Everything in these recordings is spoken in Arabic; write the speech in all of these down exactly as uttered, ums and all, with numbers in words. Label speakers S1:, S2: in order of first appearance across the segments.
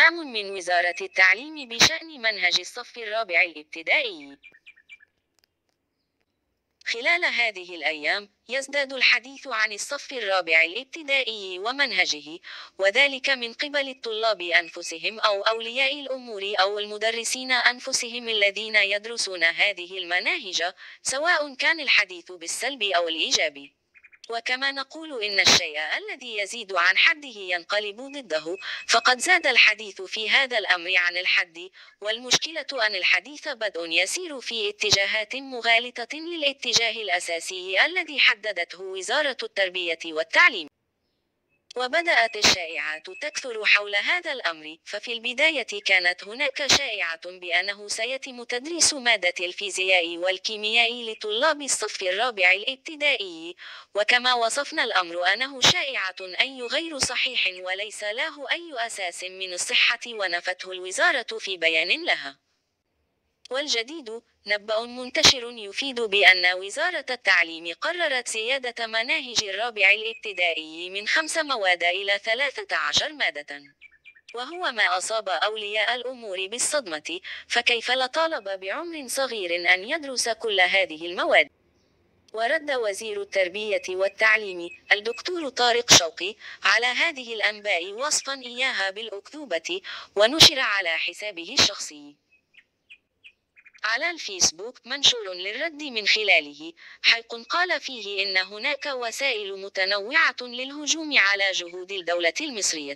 S1: إعلام من وزارة التعليم بشأن منهج الصف الرابع الابتدائي. خلال هذه الأيام، يزداد الحديث عن الصف الرابع الابتدائي ومنهجه، وذلك من قبل الطلاب أنفسهم أو أولياء الأمور أو المدرسين أنفسهم الذين يدرسون هذه المناهج، سواء كان الحديث بالسلب أو الإيجاب. وكما نقول إن الشيء الذي يزيد عن حده ينقلب ضده، فقد زاد الحديث في هذا الأمر عن الحد، والمشكلة أن الحديث بدء يسير في اتجاهات مغالطة للاتجاه الأساسي الذي حددته وزارة التربية والتعليم. وبدأت الشائعات تكثر حول هذا الأمر، ففي البداية كانت هناك شائعة بأنه سيتم تدريس مادة الفيزياء والكيمياء لطلاب الصف الرابع الابتدائي، وكما وصفنا الأمر أنه شائعة أي غير صحيح وليس له أي أساس من الصحة، ونفته الوزارة في بيان لها. والجديد، نبأ منتشر يفيد بأن وزارة التعليم قررت زيادة مناهج الرابع الابتدائي من خمس مواد إلى ثلاثة عشر مادة. وهو ما أصاب أولياء الأمور بالصدمة، فكيف لطالب بعمر صغير أن يدرس كل هذه المواد؟ ورد وزير التربية والتعليم، الدكتور طارق شوقي، على هذه الأنباء وصفا إياها بالأكذوبة، ونشر على حسابه الشخصي على الفيسبوك منشور للرد من خلاله، حيث قال فيه إن هناك وسائل متنوعة للهجوم على جهود الدولة المصرية،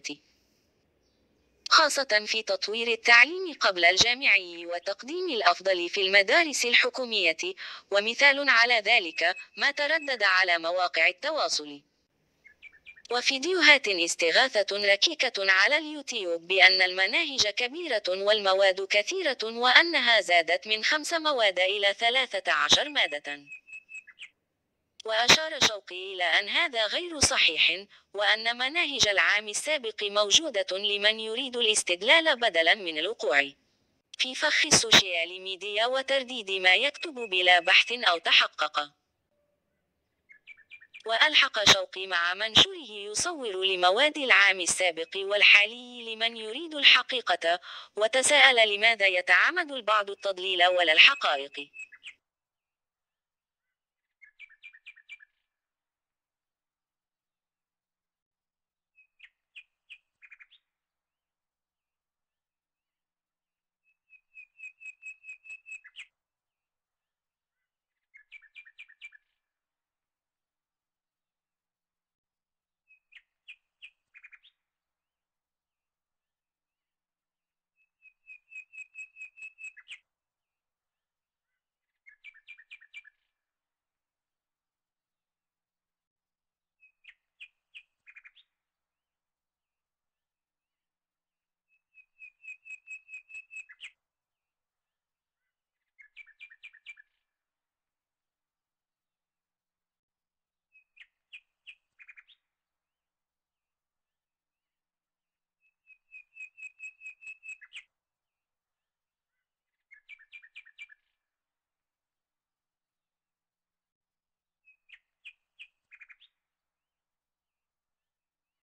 S1: خاصة في تطوير التعليم قبل الجامعي وتقديم الأفضل في المدارس الحكومية، ومثال على ذلك ما تردد على مواقع التواصل وفيديوهات استغاثة ركيكة على اليوتيوب بأن المناهج كبيرة والمواد كثيرة، وأنها زادت من خمس مواد إلى ثلاثة عشر مادة. وأشار شوقي إلى أن هذا غير صحيح، وأن مناهج العام السابق موجودة لمن يريد الاستدلال بدلا من الوقوع في فخ السوشيال ميديا وترديد ما يكتب بلا بحث أو تحقق. وألحق شوقي مع منشوره يصور لمواد العام السابق والحالي لمن يريد الحقيقة، وتساءل لماذا يتعمد البعض التضليل ولا الحقائق.